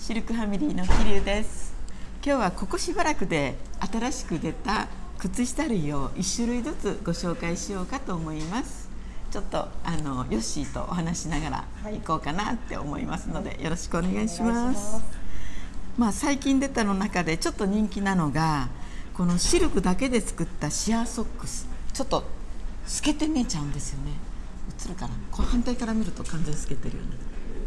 シルクファミリーの桐生です。今日はここしばらくで新しく出た靴下類を1種類ずつご紹介しようかと思います。ちょっとヨッシーとお話しながら行こうかなって思いますので、よろしくお願いします。最近出たの中でちょっと人気なのがこのシルクだけで作ったシアーソックス。ちょっと透けて見えちゃうんですよね。映るかな。こう反対から見ると完全に透けてるよね。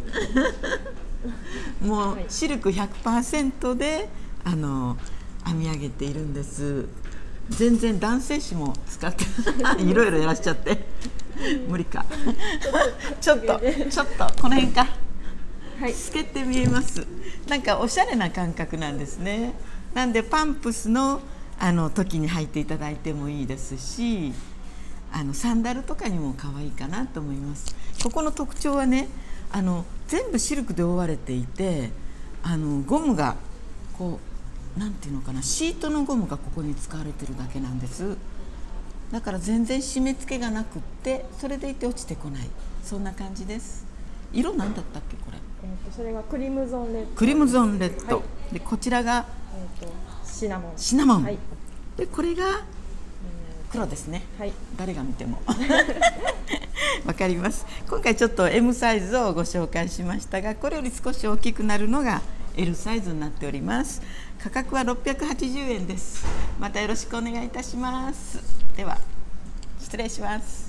もうシルク 100% で編み上げているんです。全然男性誌も使っていろいろやらしちゃって無理かちょっとこの辺か、透けて見えます。なんかおしゃれな感覚なんですね。なんでパンプスの時に履いていただいてもいいですし、サンダルとかにも可愛いかなと思います。ここの特徴はね、全部シルクで覆われていて、ゴムがこうなんていうのかな、シートのゴムがここに使われてるだけなんです。だから全然締め付けがなくって、それでいて落ちてこない、そんな感じです。色なんだったっけこれ。 それがクリムゾンレッド。 クリムゾンレッド、でこちらがシナモン。 でこれが黒ですね。誰が見てもわかります。今回ちょっと M サイズをご紹介しましたが、これより少し大きくなるのが L サイズになっております。価格は680円です。またよろしくお願いいたします。では失礼します。